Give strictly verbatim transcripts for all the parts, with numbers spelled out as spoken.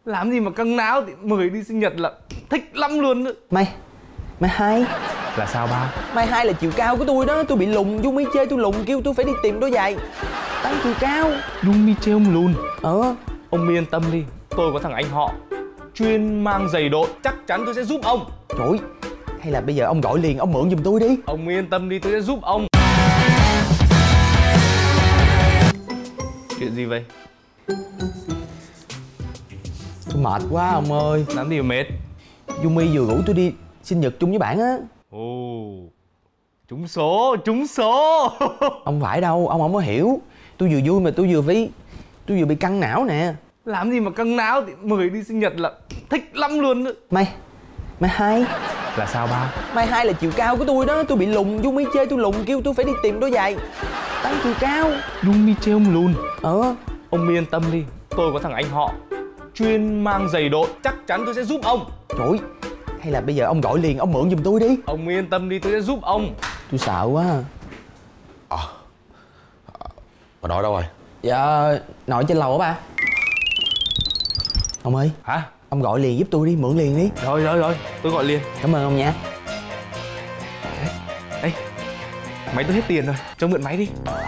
Làm gì mà căng não thì mời đi sinh nhật là thích lắm luôn nữa. Mày Mày hai Là sao ba? Mày hai là chiều cao của tôi đó. Tôi bị lùn, Yumi chê tôi lùn, kêu tôi phải đi tìm đôi giày tăng chiều cao. Yumi chê ông lùn? Ờ. Ông yên tâm đi, tôi có thằng anh họ chuyên mang giày độn, chắc chắn tôi sẽ giúp ông. Trời, hay là bây giờ ông gọi liền, ông mượn giùm tôi đi. Ông yên tâm đi, tôi sẽ giúp ông. Chuyện gì vậy? Tôi mệt quá ông ơi. Làm gì mà mệt? Yumi vừa rủ tôi đi sinh nhật chung với bạn á. Ồ, trúng số, trúng số. Ông phải đâu, ông không có hiểu. Tôi vừa vui mà tôi vừa phải Tôi vừa bị căng não nè. Làm gì mà căng não thì mời đi sinh nhật là thích lắm luôn nữa. Mày Mày hai Là sao ba? Mày hai là chiều cao của tôi đó. Tôi bị lùn, Yumi chê tôi lùn, kêu tôi phải đi tìm đôi giày tăng chiều cao. Yumi chê ông lùn? Ờ. Ông yên tâm đi, tôi có thằng anh họ chuyên mang giày độn, chắc chắn tôi sẽ giúp ông. Trời, hay là bây giờ ông gọi liền, ông mượn giùm tôi đi. Ông yên tâm đi, tôi sẽ giúp ông. Tôi sợ quá. À, bà nội đâu rồi? Dạ, nội trên lầu á ba. Ông ơi. Hả? Ông gọi liền giúp tôi đi, mượn liền đi. Rồi rồi rồi, tôi gọi liền. Cảm ơn ông nha. Ê, máy tôi hết tiền rồi, cho mượn máy đi.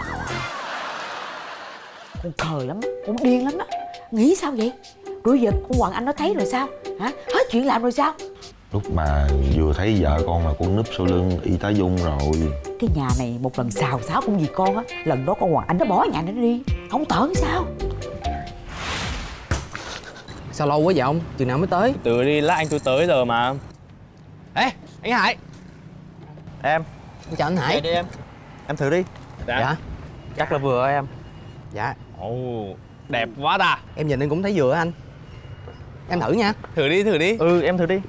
Con khờ lắm, con điên lắm đó. Nghĩ sao vậy? Rồi giờ con Hoàng Anh nó thấy rồi sao? Hả? Hết chuyện làm rồi sao? Lúc mà vừa thấy vợ con là con núp sau lưng y tá Dung rồi. Cái nhà này một lần xào xáo cũng vì con á. Lần đó con Hoàng Anh nó bỏ nhà nó đi. Không tởn sao? Sao lâu quá vậy ông? Chừng nào mới tới? Từ đi, lát anh tôi tới giờ mà. Ê, anh Hải. Em. Em chào anh Hải. Đi em. Em thử đi. Dạ. Dạ. Chắc là vừa em. Dạ. Ồ, đẹp quá ta. Em nhìn anh cũng thấy vừa anh. Em thử nha. Thử đi, thử đi. Ừ, em thử đi.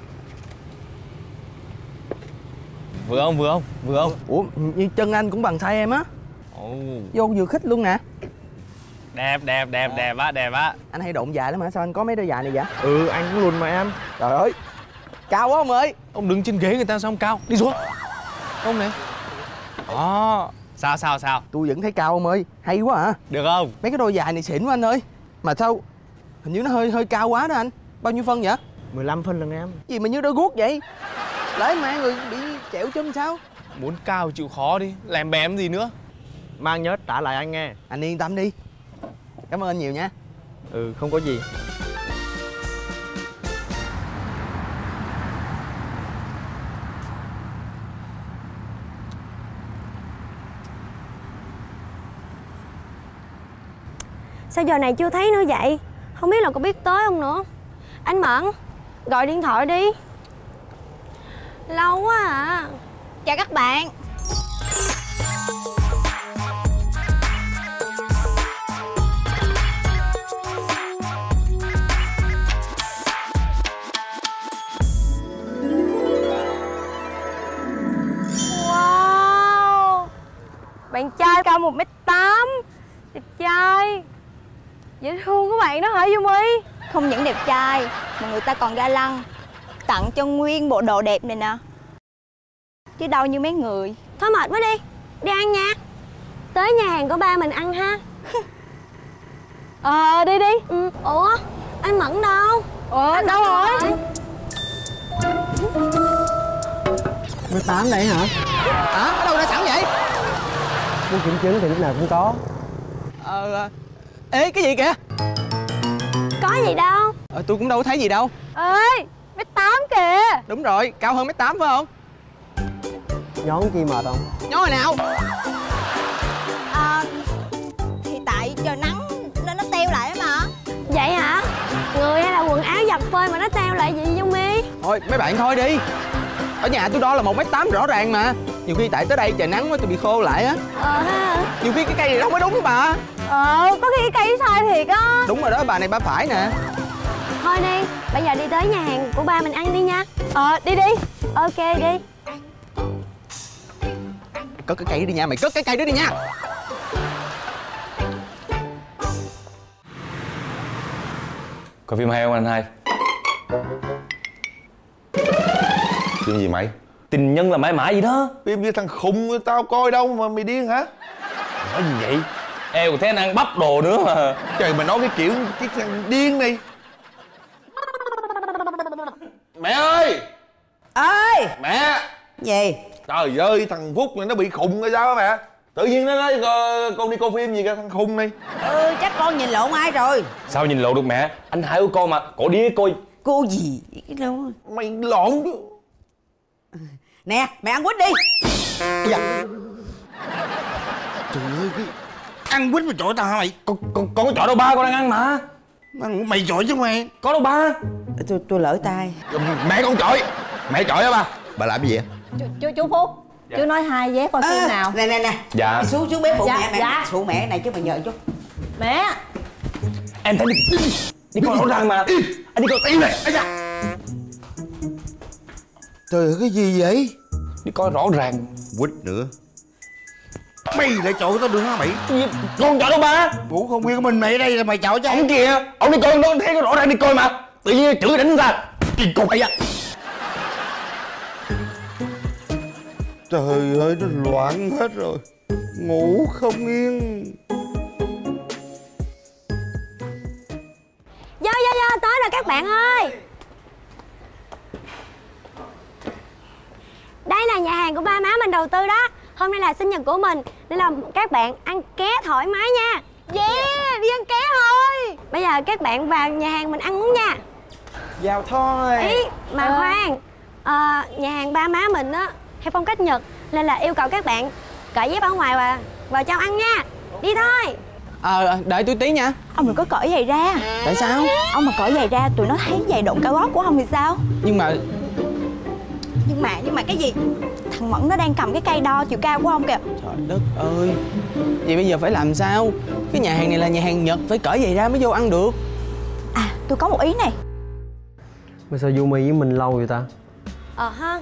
Vừa không, vừa không, vừa không. Ủa, như chân anh cũng bằng size em á. Ồ, Vô vừa khít luôn nè. đẹp, đẹp, đẹp, đẹp á, đẹp á. Anh hay độn dài lắm hả? Sao anh có mấy đôi dài này vậy? Ừ, anh cũng lùn mà em. Trời ơi, cao quá ông ơi. Ông đứng trên ghế người ta sao không cao? Đi xuống. Ông này. Đó. Sao, sao, sao? Tôi vẫn thấy cao ông ơi. Hay quá hả? Được không? Mấy cái đôi dài này xịn quá anh ơi. Mà sao hình như nó hơi hơi cao quá đó anh. Bao nhiêu phân vậy? mười lăm phân lần em. Gì mà như đôi guốc vậy? Lỡ mang người bị chẹo chân sao? Muốn cao chịu khó đi, lèm bém gì nữa. Mang nhớ trả lại anh nghe. Anh yên tâm đi. Cảm ơn anh nhiều nha. Ừ, không có gì. Sao giờ này chưa thấy nữa vậy? Không biết là có biết tới không nữa. Anh Mận, gọi điện thoại đi. Lâu quá à. Chào các bạn. Wow, bạn trai cao một mét tám, đẹp trai, dễ thương của bạn đó hả Yumi? Không những đẹp trai mà người ta còn ga lăng, tặng cho nguyên bộ đồ đẹp này nè, chứ đâu như mấy người. Thôi mệt quá đi, đi ăn nha. Tới nhà hàng của ba mình ăn ha. Ờ đi đi. Ừ. Ủa anh Mẫn đâu? Ủa anh đâu rồi? mười tám đây hả? Hả? Ở đâu ra sẵn vậy? Muốn kiểm chứng thì lúc nào cũng có. Ờ... Ê, cái gì kìa? Có gì đâu. Ờ, tôi cũng đâu có thấy gì đâu. Ê, mét tám kìa. Đúng rồi, cao hơn mét tám phải không? Nhón chi mệt không? Nhón hồi nào? À, thì tại trời nắng nên nó teo lại á mà. Vậy hả? Người hay là quần áo giặt phơi mà nó teo lại vậy Yumi? Thôi, mấy bạn thôi đi. Ở nhà tôi đo là một mét tám rõ ràng mà. Nhiều khi tại tới đây trời nắng quá tôi bị khô lại á. Ờ ha. Nhiều khi cái cây này đâu mới đúng bà. Ờ, có khi cái cây sai thiệt á. Đúng rồi đó, bà này bà phải nè. Thôi đi, bây giờ đi tới nhà hàng của ba mình ăn đi nha. Ờ, đi đi. Ok đi. Cất cái cây đi nha, mày cất cái cây đó đi nha. Coi phim hay không anh hai? Phim gì mày? Tình nhân là mãi mãi gì đó. Phim với thằng khùng tao coi đâu mà mày điên hả? Nói gì vậy? Em còn thấy anh ăn bắp đồ nữa mà. Trời, mày nói cái kiểu cái thằng điên này. Gì? Trời ơi, thằng Phúc này nó bị khùng hay sao á mẹ? Tự nhiên nó nói "Ờ, con đi coi phim gì kìa, thằng khùng này." Ừ, chắc con nhìn lộn ai rồi. Sao nhìn lộ được mẹ? Anh hai của con mà, cổ đi coi. Cô gì? Cái đâu? Mày lộn chứ. Nè, mẹ ăn quýt đi. Dạ. Trời ơi, cái... ăn quýt mà chọi tao hả mày? Con, con, con có chọi đâu ba, con đang ăn mà. Mày chọi chứ mày. Có đâu ba. Tôi tôi lỡ tay. Mẹ con chọi. Mẹ chọi hả ba? Bà làm gì vậy? Chú, chú, chú Phúc, dạ. chú nói hai vé coi phim nào. Nè nè nè. Dạ. Xuống xuống bếp phụ Dạ, mẹ mẹ. dạ. Phụ mẹ này chứ mà nhờ chút. Mẹ. Em thấy đi. Đi coi rõ ràng mà. Anh đi coi tim này. Ây da. Trời ơi, cái gì vậy? Đi coi rõ ràng. Quýt nữa. Mày lại chọi tao được hả mày? Con chọi đâu ba. Ngủ không biết mình mày ở đây là mày chọi chứ. Ông kìa, ông đi coi nó thấy nó rõ ràng đi coi mà. Tự nhiên chửi đánh ra. Kỳ cục ấy à. Trời ơi, nó loạn hết rồi. Ngủ không yên. Vô vô vô, tới rồi các bạn ơi. Đây là nhà hàng của ba má mình đầu tư đó. Hôm nay là sinh nhật của mình nên là các bạn ăn ké thoải mái nha. Yeah, đi ăn ké thôi. Bây giờ các bạn vào nhà hàng mình ăn uống nha. Vào thôi. Ý, mà khoan, ờ, nhà hàng ba má mình á theo phong cách Nhật nên là yêu cầu các bạn cởi dép ở ngoài và vào trong ăn nha. Đi thôi. Ờ, đợi tôi tí nha. Ông đừng có cởi giày ra. Tại sao? Ông mà cởi giày ra tụi nó thấy giày đụng cao gót của ông thì sao? Nhưng mà Nhưng mà, nhưng mà cái gì? Thằng Mẫn nó đang cầm cái cây đo chiều cao của ông kìa. trời đất ơi. Vậy bây giờ phải làm sao? Cái nhà hàng này là nhà hàng Nhật, phải cởi giày ra mới vô ăn được. À, tôi có một ý này. Mà sao Yumi với mình lâu vậy ta? Ờ ha.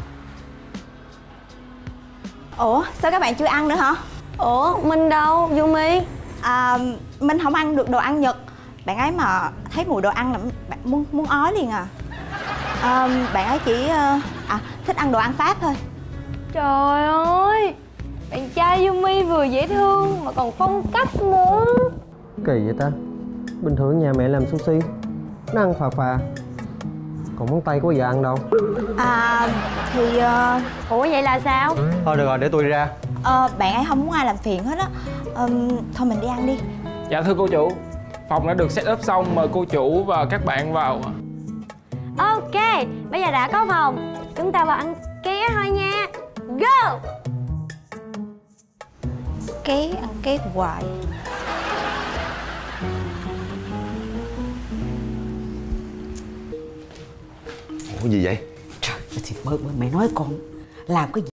Ủa, sao các bạn chưa ăn nữa hả? Ủa, Minh đâu, Yumi? À, Minh không ăn được đồ ăn Nhật. Bạn ấy mà thấy mùi đồ ăn là bạn muốn muốn ói liền à. À, bạn ấy chỉ à, thích ăn đồ ăn Pháp thôi. Trời ơi, bạn trai Yumi vừa dễ thương mà còn phong cách nữa. Kỳ vậy ta? Bình thường nhà mẹ làm sushi nó ăn phà phà, còn món Tây có bao giờ ăn đâu. À, thì uh, Ủa vậy là sao? Thôi được rồi, để tôi đi ra. uh, bạn ấy không muốn ai làm phiền hết á. um, Thôi mình đi ăn đi. Dạ thưa cô chủ, phòng đã được set up xong, mời cô chủ và các bạn vào. Ok, bây giờ đã có phòng, chúng ta vào ăn ké thôi nha. Go! Ké, ăn ké hoài. Ủa gì vậy? Trời, thì mơ mày nói con làm cái gì